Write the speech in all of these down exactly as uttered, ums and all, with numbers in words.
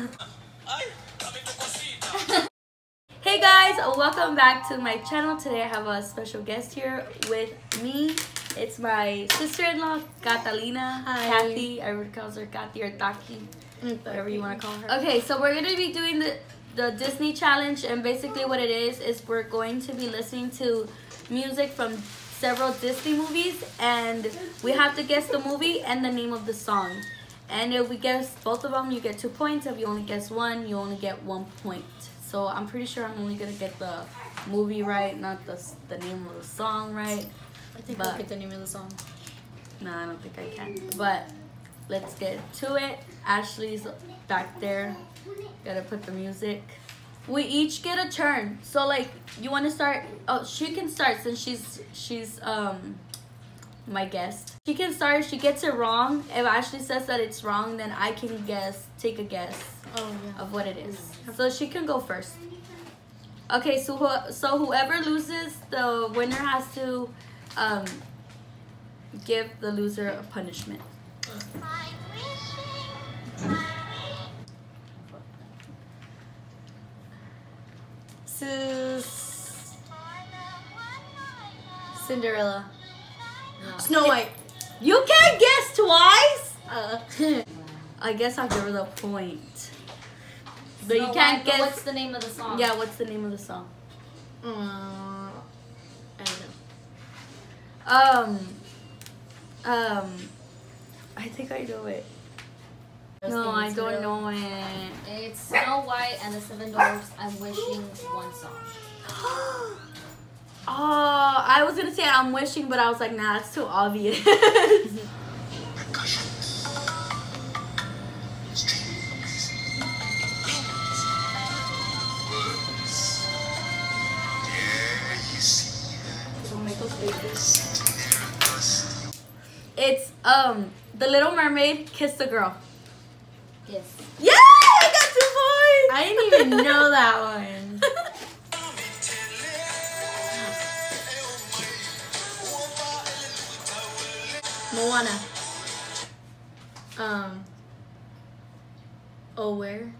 Hey guys, welcome back to my channel. Today I have a special guest here with me. It's my sister-in-law, Catalina. Hi. Kathy. Everyone calls her Kathy or Taki, whatever you want to call her. Okay, so we're going to be doing the, the Disney Challenge, and basically what it is, is we're going to be listening to music from several Disney movies, and we have to guess the movie and the name of the song. And if we guess both of them, you get two points. If you only guess one, you only get one point. So I'm pretty sure I'm only gonna get the movie right, not the the name of the song right. I think but, I'll get the name of the song. No, I don't think I can. But let's get to it. Ashley's back there. Gotta put the music. We each get a turn. So like, you want to start? Oh, she can start since she's she's um my guest. She can start. If she gets it wrong, if Ashley says that it's wrong, then I can guess. Take a guess. Oh, yeah. Of what it is. So she can go first. Okay, so who, so whoever loses, the winner has to um, give the loser a punishment. Sus Cinderella. No. Snow White. You can't guess twice? Uh, I guess I'll give her the point. But Snow you can't White, guess. but what's the name of the song? Yeah, what's the name of the song? uh, I don't know. Um, um, I think I know it. No, I don't know it. It's Snow White and the Seven Dwarfs. I'm wishing one song. Oh, I was gonna say I'm wishing, but I was like, nah, it's too obvious. It's um The Little Mermaid, Kiss the Girl. Yes. Yeah, I got two points. I didn't even know that one. Moana. Um. Oh, where?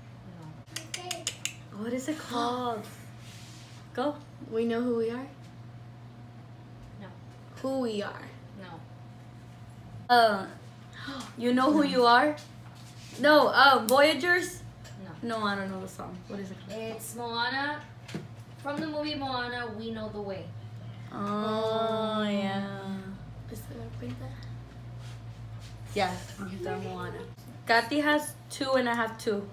What is it called? Go. We know who we are? No. Who we are. No. Uh, you know who you are? No. Um, Voyagers. No. No, I don't know the song. What is it called? It's Moana. From the movie Moana, We Know the Way. Oh yeah. Is that bring that? Yeah, you got Moana. Kathy has two and I have two.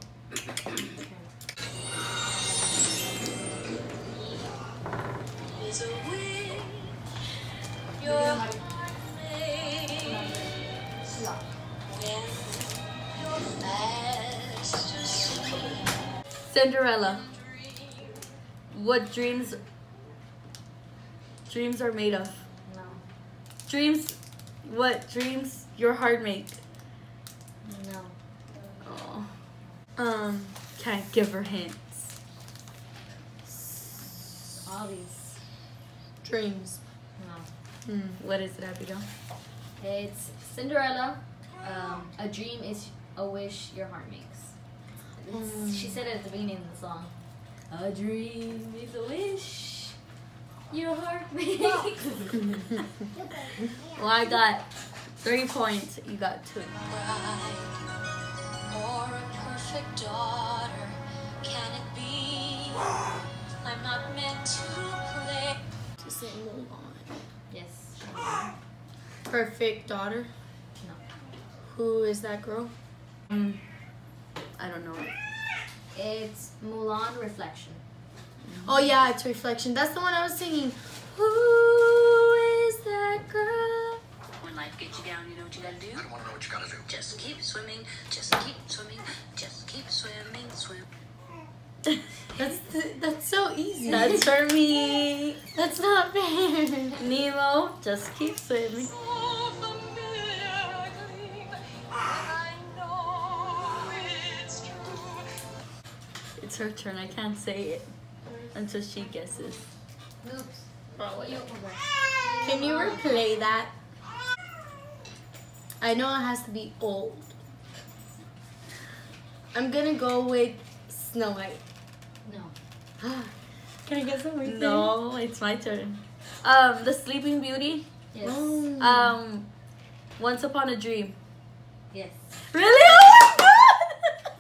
Cinderella. What dreams dreams are made of? No. Dreams, what dreams your heart make? No. Oh. Um, can't give her hints. Obvious. Dreams. No. Hmm, what is it, Abigail? It's Cinderella. Um, a dream is a wish your heart makes. It's, Mm. She said it at the beginning of the song. A dream is a wish your heart makes. Well, I got three points. You got two. Or a perfect daughter, can it be? I'm not meant to play. To say Mulan. Yes. Perfect daughter. No. Who is that girl? Um, I don't know. It's Mulan Reflection. Oh yeah, it's Reflection. That's the one I was singing. Who is that girl? When life gets you down, you know what you gotta do? I don't want to know what you gotta do. Just keep swimming, just keep swimming, just keep swimming, swim. That's that's so easy. That's for me. That's not fair. Nemo, just keep swimming. It's her turn. I can't say it until she guesses. Oops. Probably. You- Can you replay that? I know it has to be old. I'm gonna go with Snow White. No. Can I guess something? No, it's my turn. Um, The Sleeping Beauty. Yes. Oh. Um, Once Upon a Dream. Yes. Really? Oh my god!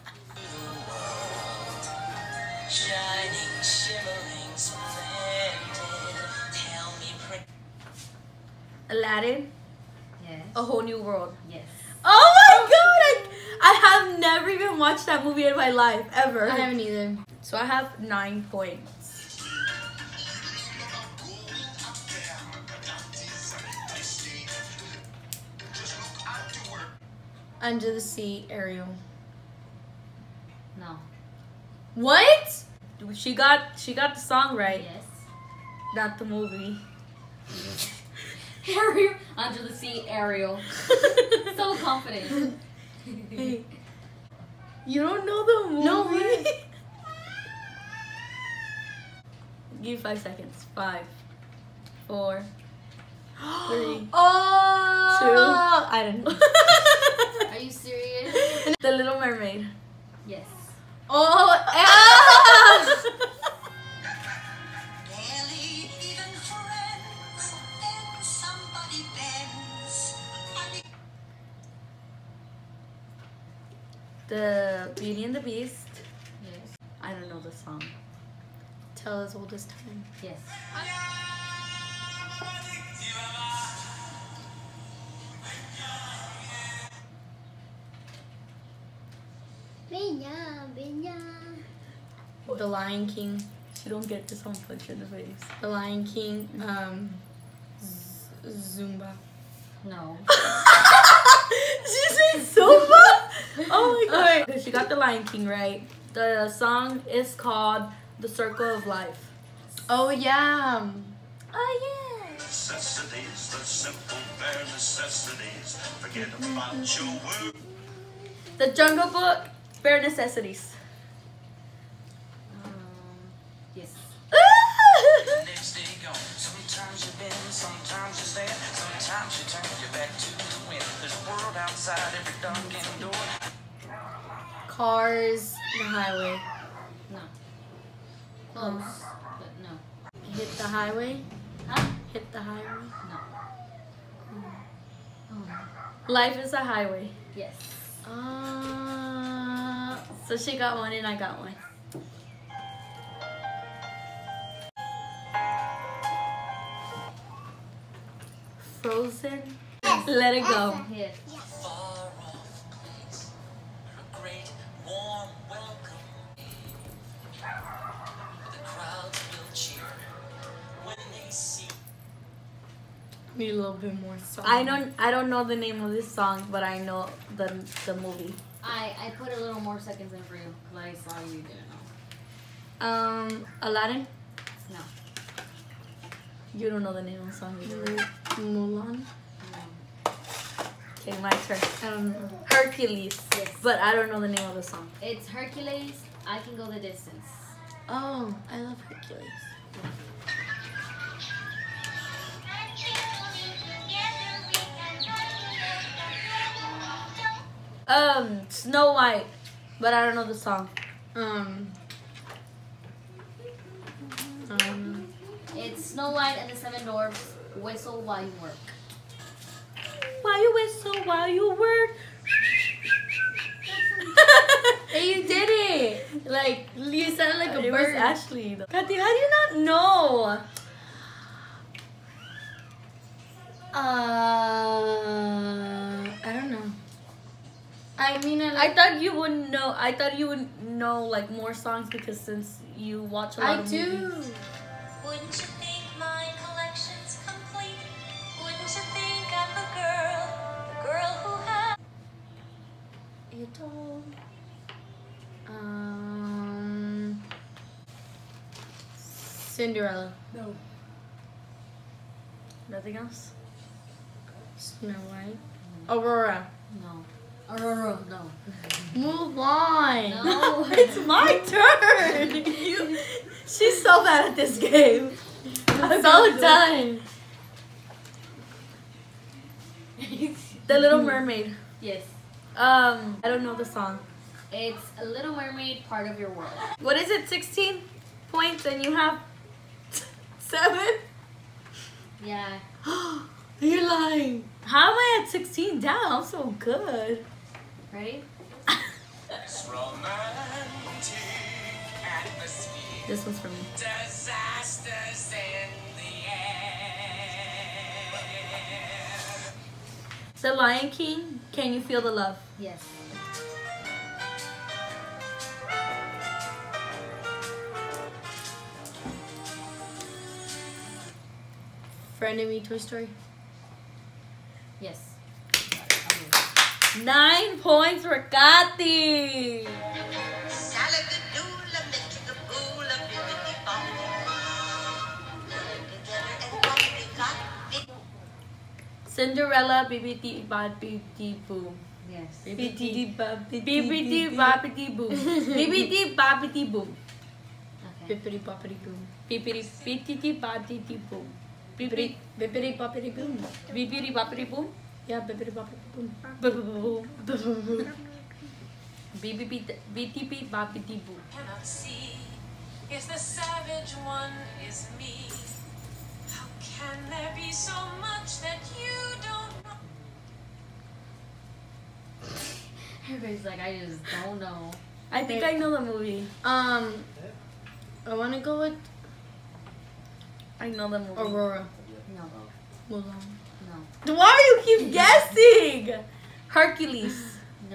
Shining, shimmering, splendid. Tell me pretty. Aladdin. Yes. A Whole New World. Yes. Oh my god! I, I have never even watched that movie in my life ever. I haven't either. So I have nine points. Under the Sea, Ariel. No. What? She got she got the song right, Yes. not the movie. Ariel. Under the Sea, Ariel. So confident. Hey, you don't know the movie? No way. Give you five seconds. Five, four, three, Oh. two. I don't know. Are you serious? The Little Mermaid. Yes. Oh. Ah. Barely even friends. Then somebody bends. The Beauty and the Beast. Yes. I don't know the song. Tell as old as time. Yes. The Lion King. She don't get this one punch in the face. The Lion King. Um. Z- Zumba. No. She said Zumba? Oh my god. Okay, she got the Lion King right. The song is called The Circle of Life. Oh yeah. Oh yeah. Necessities, the simple bare necessities. Forget about your work. The Jungle Book, Bare Necessities. Um. Yes. Next day gone. Sometimes you bend, sometimes you stand, sometimes you turn your back to the wind. There's a world outside every darkened door. Cars. The Highway. No. Close, but no. Hit the Highway. Huh? Hit the Highway. No. Oh. Life is a Highway. Yes. Uh. So she got one and I got one. Frozen. Let it go. Yes. Far off place. A great warm welcome. The crowds will cheer when they see. Need a little bit more song. I don't I don't know the name of this song, but I know the the movie. I I put a little more seconds in for you because I saw you didn't know. Um, Aladdin. No. You don't know the name of the song either. Mulan. No. Okay, my turn. I don't know. Hercules. Yes. But I don't know the name of the song. It's Hercules. I Can Go the Distance. Oh, I love Hercules. Um, Snow White. But I don't know the song. Um. Um. It's Snow White and the Seven Dwarfs. Whistle while you work. While you whistle, while you work. Hey, you did it! Like you sounded like a It was bird. Ashley. though. Kathy, how do you not know? Uh, I don't know. I mean, I I like. thought you wouldn't know. I thought you would know like more songs because since you watch a lot I of do. movies. Wouldn't you think my collection's complete? Wouldn't you think I'm the girl, the girl who has You told. Um. Cinderella. No. Nothing else. Snow White. Aurora. No. Aurora. No. Move on. No. It's my turn. You, she's so bad at this game. I'm so done. The Little Mermaid. Yes. Um, I don't know the song. It's a Little Mermaid, Part of Your World. What is it? sixteen points and you have seven? Yeah. You're lying. How am I at sixteen down? I'm so good. Ready? This romantic atmosphere. This one's for me. Disasters in the air. The Lion King, Can You Feel the Love? Yes. Friend of Me, Toy Story. Yes. Nine points for Kathy. Salagadoola, metricaboola, bibbidi-bobbidi. Cinderella, Bibbidi Bobbidi Boo. Yes. Bibbidi Bobbidi Bobbidi Boo. Bibbidi Bobbidi Boo. Okay. Bippity boppity boom. Bibbidi Bibbidi Bobbidi Boo. Bippity Bibbidi bippity boppity boom. Bibbidi Bobbidi Boo. Yeah, bippity boppity boom. Bibbidi Bibbidi Bobbidi Boo. Cannot see if the savage one is me. How can there be so much that you don't know? Everybody's like, I just don't know. I think I know the movie. Um, I want to go with I know the movie. Aurora. No. Mulan. No. Why do you keep guessing? Hercules. No.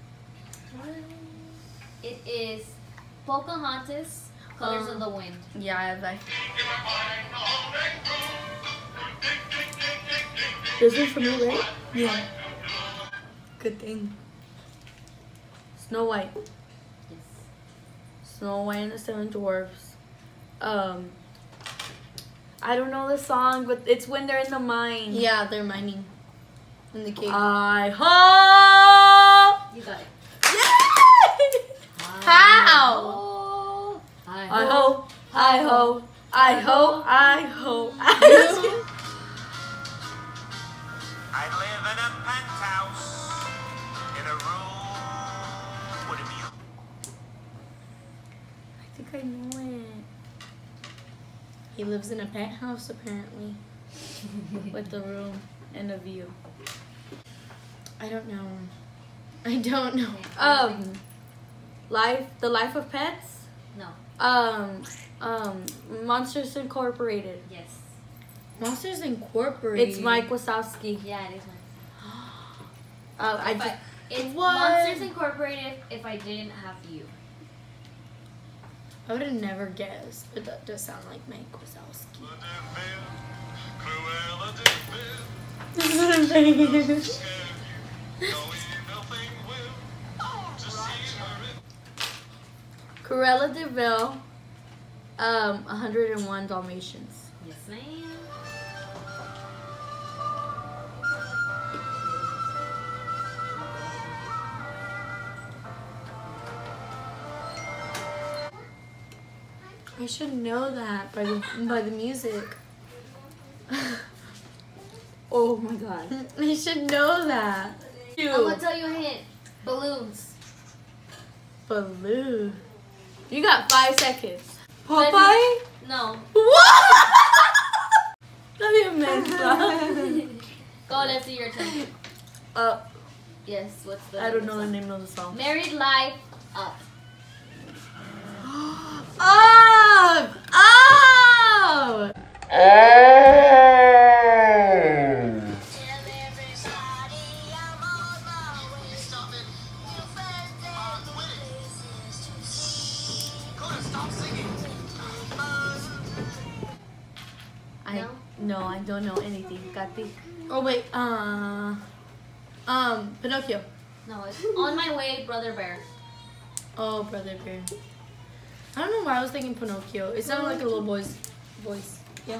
It is Pocahontas, Colors Um, of the Wind. Yeah, I have that. This is for me, right? Yeah. Good thing. Snow White. Yes. Snow White and the Seven Dwarfs. Um, I don't know the song, but it's when they're in the mine. Yeah, they're mining in the cave. I hope. You got it. How? Oh, I I hope. I hope. I hope. I hope. I hope. I live in a penthouse in a room with a view. I think I know it. He lives in a penthouse, apparently. With the room and a view. I don't know. I don't know. Um, life. The Life of Pets. No. Um, um, Monsters Incorporated. Yes. Monsters Incorporated. It's Mike Wazowski. Yeah, it is mine. Uh, I If just. I- it's What? Monsters Incorporated if I didn't have you. I would have never guessed, but that does sound like Mike Wazowski. Cruella de Vil. Um, one hundred and one Dalmatians. Yes, ma'am. I should know that by the by the music. Oh my god. I should know that. I'm gonna tell you a hint. Balloons. Baloo. You got five seconds. Popeye? Popeye? No. What? That'd be amazing. Go, let's see your turn. Uh, Yes, what's the I don't know the song? name of the song. Married Life Up. Up! Up! Tell everybody I'm on my way. Stop it. New friends and places to see. Stop singing. I No? no, I don't know anything. Kathy. Oh wait, uh, um, Pinocchio. No, it's On My Way, Brother Bear. Oh, Brother Bear. I don't know why I was thinking Pinocchio. It sounded like a little boy's voice. Yeah.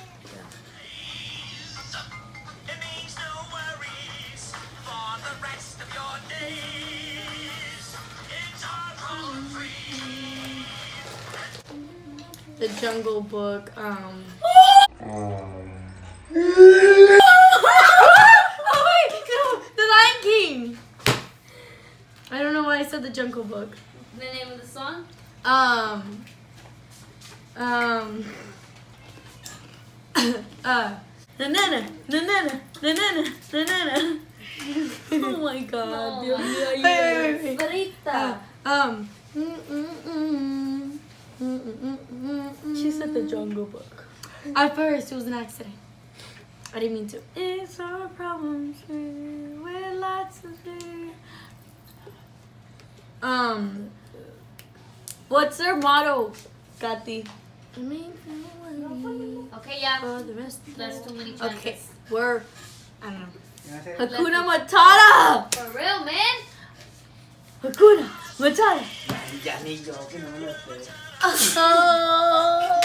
It means no worries for the rest of your days. It's our problem free. The Jungle Book. Um. Oh wait, no, The Lion King. I don't know why I said the Jungle Book. The name of the song? Um. Um. uh. Na na na na na na na na na na. Oh my God. No. Dios mío, Wait, wait, wait. Frita. Um. mm, mm, mm, mm, mm, mm, mm, mm. She said the Jungle Book. At first, it was an accident. I didn't mean to. It's our problems with lots of fear. Um. What's their motto, Katy? Okay, yeah. For the rest of That's too many chances. Okay, we're. I don't know. Hakuna Matata! For real, man. Hakuna Matata! Ya ni yo que no me lo sé. Oh.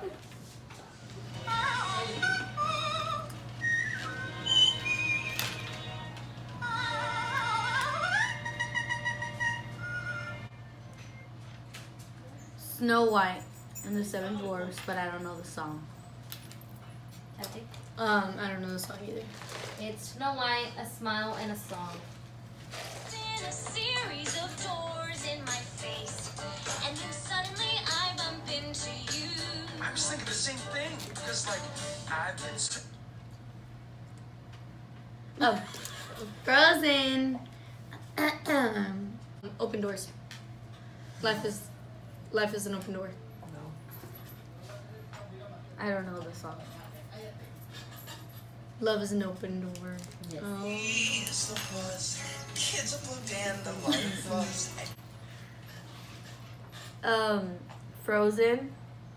Snow White and the Seven Dwarfs, but I don't know the song. I think Um, I don't know the song either. it's Snow White, A Smile, and a Song. In a series of doors in my face, and then suddenly I bump into you. I was thinking the same thing because, like, I've been. St- Oh, Frozen. Open doors. Life is, life is an open door. I don't know the song. Love is an open door. Yes. Oh. Here's the buzz. Kids are blue and the light buzz. Um, Frozen.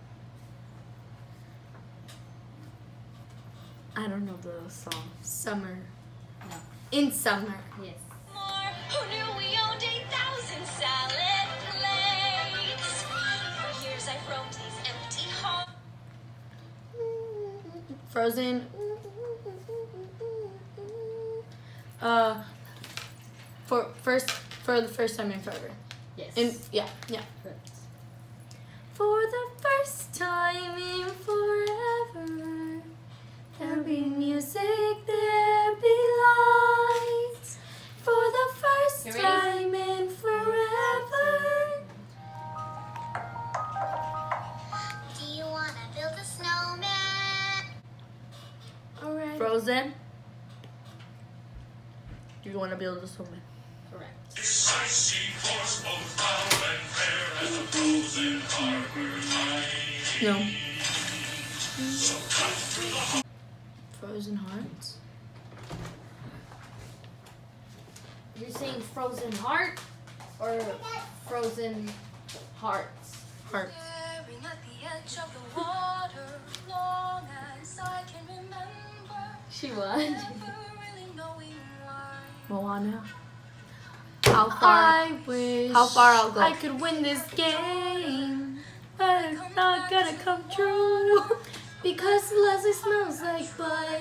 I don't know the song. Summer. No. In summer. Yes. More, who knew we owned eight thousand salad plates? For years I've roamed these empty halls. Frozen. Uh, for first for the first time in forever. Yes. In yeah yeah. Correct. For the first time in forever, there'll be music, there'll be lights. For the first You ready? time in forever. Do you wanna build a snowman? Alright. Frozen. Do you want to build a snowman? Correct. No. Frozen Hearts. You're saying Frozen Heart or Frozen Hearts? Hearts. Staring at the edge of the water, long as I can remember, She won. never really knowing why. Moana. How far? I wish How far I'll go? I could win this game, but it's not gonna come true because Leslie smells like butt.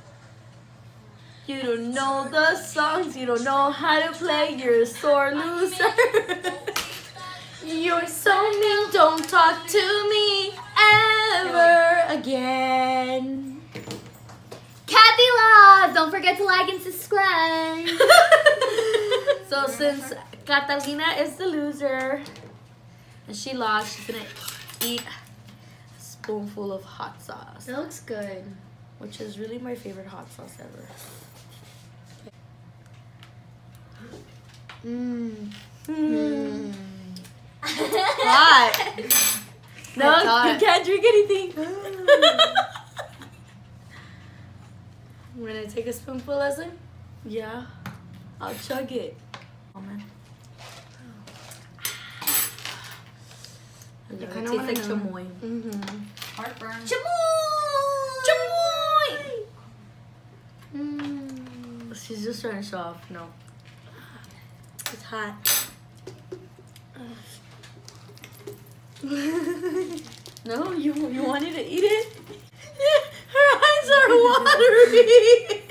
You don't know the songs. You don't know how to play. You're a sore loser. You're so mean, don't talk to me ever again. Kathy Laws! Don't forget to like and subscribe. So since Catalina is the loser and she lost, she's gonna eat a spoonful of hot sauce, That looks good. which is really my favorite hot sauce ever. Mmm. Mm. Hot. No, It's hot. you can't drink anything. I'm gonna take a spoonful, Leslie. Yeah, I'll chug it. Oh man. You It kinda tastes wanna like know. chamoy. Mm-hmm. Heartburn. Chamoy! Mm. She's just trying to show off. No. It's hot. No, you you wanted to eat it? Her eyes are watery.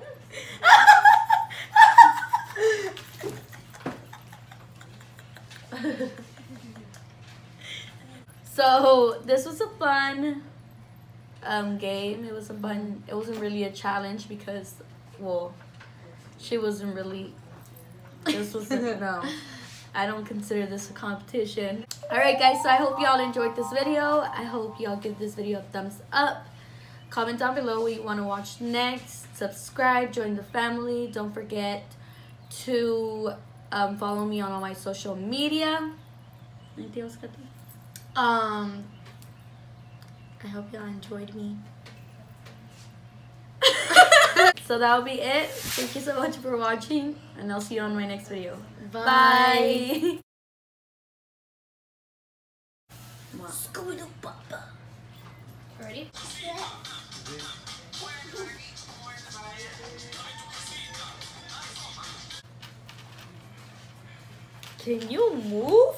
So this was a fun um, game. It was a fun. It wasn't really a challenge because, well, she wasn't really. This was a, no. I don't consider this a competition. Alright guys, so I hope y'all enjoyed this video. I hope y'all give this video a thumbs up. Comment down below what you want to watch next. Subscribe, join the family. Don't forget to um, follow me on all my social media. Anything else, Kathy? Um, I hope y'all enjoyed me. So that'll be it. Thank you so much for watching, and I'll see you on my next video. bye. Bye. Scooby-Doo Papa. Ready? Can you move?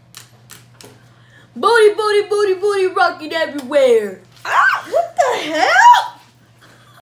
Booty, booty, booty, booty, rocking everywhere. Ah, what the hell?